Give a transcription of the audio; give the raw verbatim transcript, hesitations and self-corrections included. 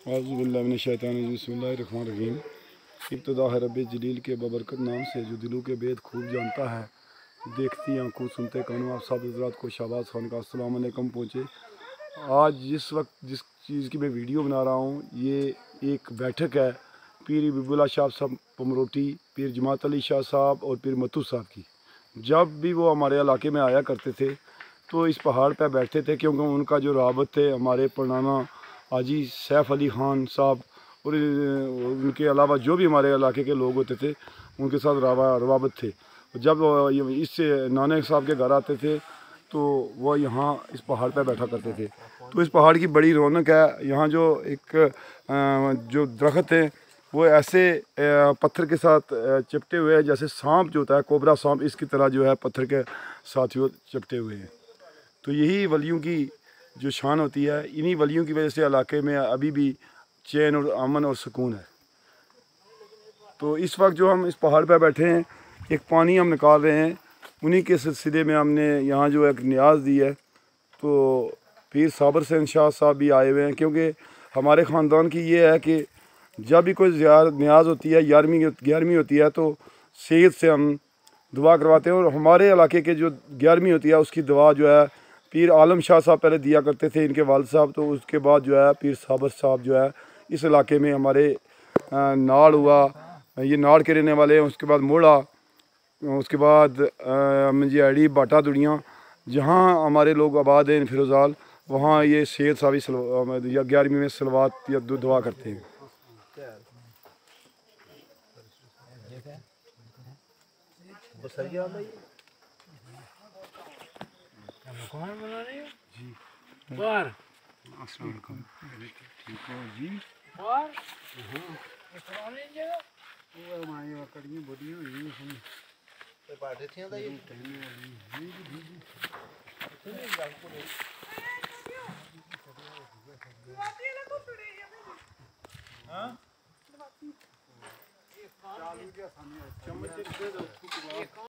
बिस्मिल्लाहिर्रहमानिर्रहीम। इब्तिदा है रब्बे जलील के बबरकत नाम से जो दिलों के भेद खूब जानता है। देखती आंखों सुनते कानों आप सब हज़रात को शाबाश खान का अस्सलाम वालेकुम पहुँचे। आज जिस वक्त जिस चीज़ की मैं वीडियो बना रहा हूँ ये एक बैठक है पीर बिबुल्ला शाह साहब पमरोटी, पीर जमात अली शाह साहब और पीर मतू साहब की। जब भी वो हमारे इलाके में आया करते थे तो इस पहाड़ पर बैठते थे, क्योंकि उनका जो राबत थे हमारे पुराना हाजी सैफ अली ख़ान साहब और उनके अलावा जो भी हमारे इलाके के लोग होते थे उनके साथ रवाबत थे। जब इस नाने साहब के घर आते थे तो वह यहाँ इस पहाड़ पर बैठा करते थे। तो इस पहाड़ की बड़ी रौनक है। यहाँ जो एक जो दरख्त हैं वो ऐसे पत्थर के साथ चिपटे हुए हैं जैसे सांप जो होता है, कोबरा सांप, इसकी तरह जो है पत्थर के साथ वो चिपटे हुए हैं। तो यही वलियों की जो शान होती है। इन्हीं वलियों की वजह से इलाके में अभी भी चैन और अमन और सुकून है। तो इस वक्त जो हम इस पहाड़ पर बैठे हैं, एक पानी हम निकाल रहे हैं, उन्हीं के सिलसिले में हमने यहाँ जो एक न्याज दी है। तो पीर साबर हुसैन शाह साहब भी आए हुए हैं, क्योंकि हमारे ख़ानदान की ये है कि जब भी कोई न्याज होती है, ग्यारहवीं ग्यारहवीं होती है तो सैयद से हम दुआ करवाते हैं। और हमारे इलाके के जो ग्यारहवीं होती है उसकी दुआ जो है पीर आलम शाह साहब पहले दिया करते थे, इनके वालिद साहब। तो उसके बाद जो है पीर साबर साहब जो है इस इलाके में हमारे नाड़ हुआ, ये नाड़ के रहने वाले हैं। उसके बाद मोड़ा, उसके बाद मंजियाड़ी, बाटा दुनिया, जहाँ हमारे लोग आबाद हैं फिरोजाल, वहाँ ये सैयद साहब या ग्यारहवीं में सलवात या दुआ करते हैं। मकान बना रहे हो जी? बाहर अस्सलाम वालेकुम। ठीक हो जी? बाहर ये पुरानी जगह वो हमारी लकड़ियाँ बड़ी हुई हैं, तो बैठे थे ना ये कहने वाली जी जी जी। हाँ? चालू क्या सामने चम्मच दे दो।